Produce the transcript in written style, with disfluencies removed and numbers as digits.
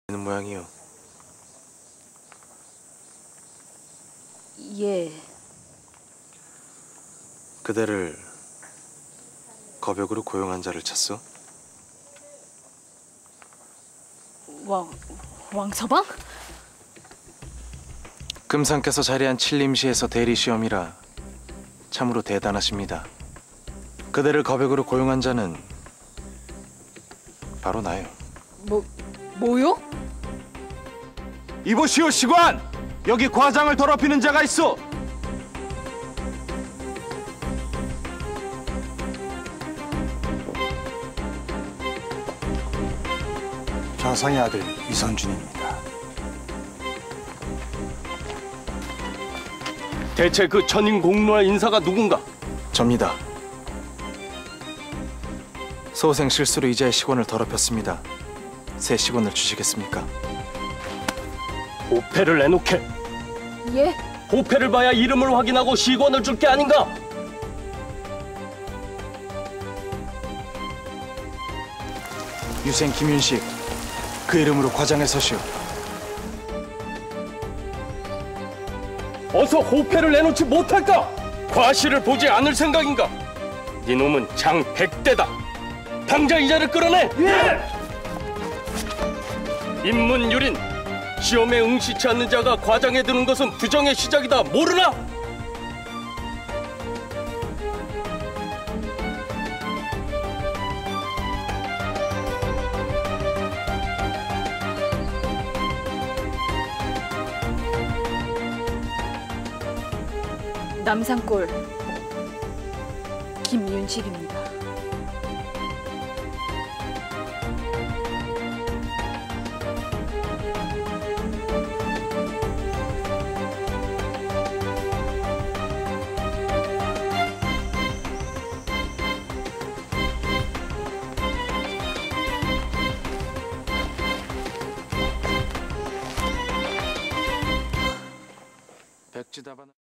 있는 모양이요. 예. 그대를 거벽으로 고용한 자를 찾소? 왕서방? 금상께서 자리한 칠림시에서 대리시험이라 참으로 대단하십니다. 그대를 거벽으로 고용한 자는 바로 나요. 뭐요? 이보시오 시관! 여기 과장을 더럽히는 자가 있어! 좌상의 아들 이선준입니다. 대체 그 전임 공로할 인사가 누군가? 접니다. 소생 실수로 이자의 시권을 더럽혔습니다. 새 시권을 주시겠습니까? 호패를 내놓게. 예? 호패를 봐야 이름을 확인하고 시권을 줄 게 아닌가? 유생 김윤식, 그 이름으로 과장에 서시오. 어서 호패를 내놓지 못할까? 과실을 보지 않을 생각인가? 네 놈은 장 100대다. 당장 이 자를 끌어내! 예! 인문유린, 시험에 응시치 않는 자가 과장에 드는 것은 부정의 시작이다. 모르나? 남산골 김윤식입니다. 백지다반